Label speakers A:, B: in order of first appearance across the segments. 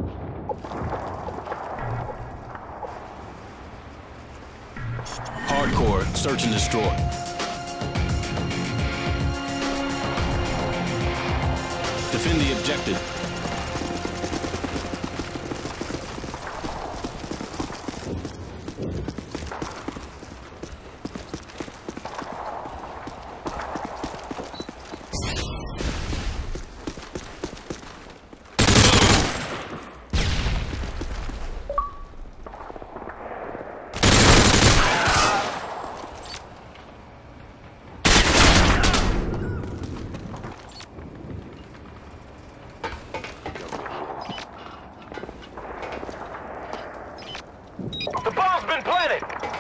A: Hardcore, search and destroy. Defend the objective.
B: The bomb's been planted!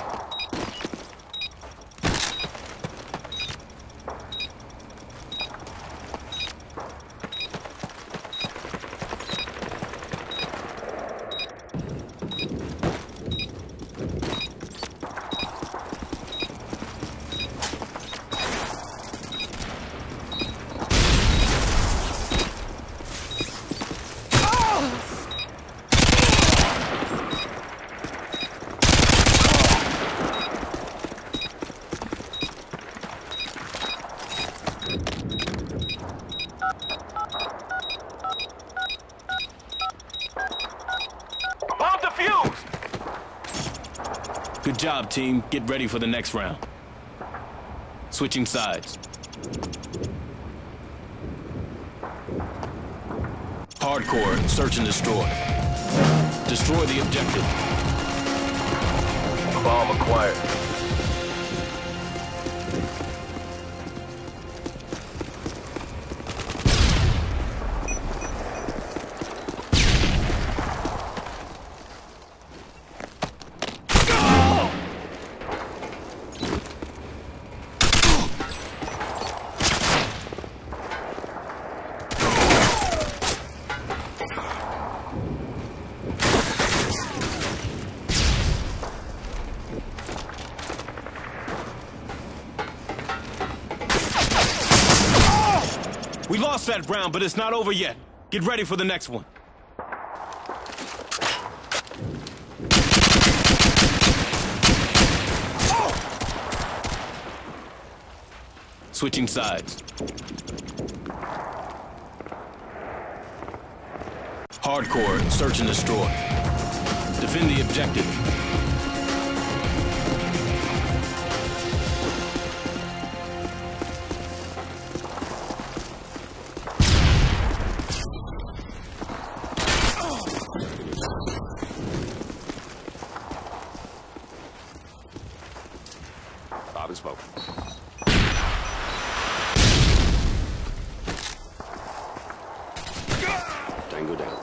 B: Bomb defused!
A: Good job, team. Get ready for the next round. Switching sides. Hardcore, search and destroy. Destroy the objective.
B: Bomb acquired.
A: We lost that round, but it's not over yet. Get ready for the next one. Switching sides. Hardcore, search and destroy. Defend the objective.
B: Bob and smoke. Tango down.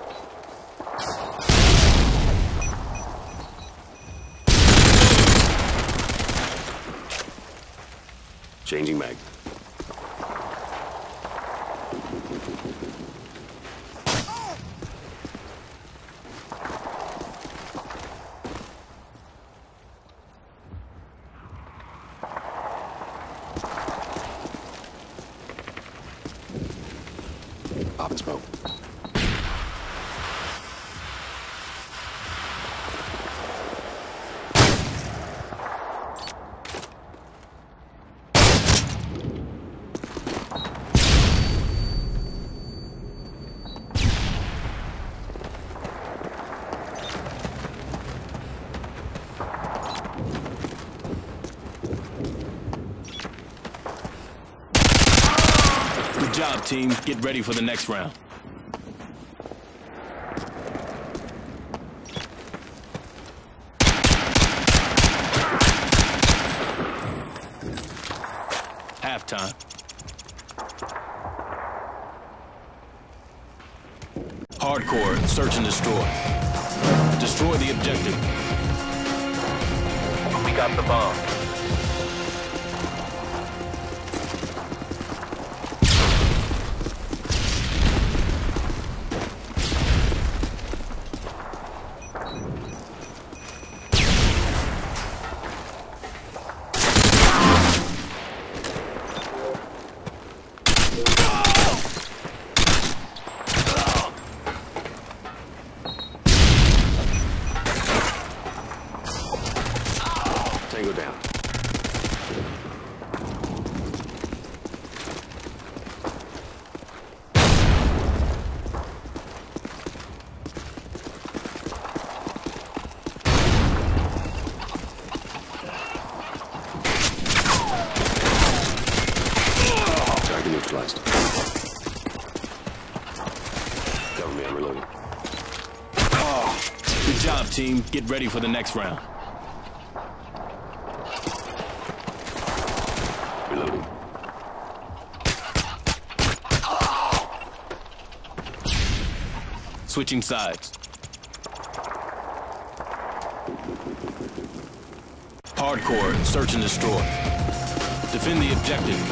B: Changing mag. Pop and smoke.
A: Good job, team. Get ready for the next round. Halftime. Hardcore, search and destroy. Destroy the objective.
B: We got the bomb.
A: job, team. Get ready for the next round.
B: Reloading.
A: Switching sides. Hardcore, search and destroy. Defend the objective.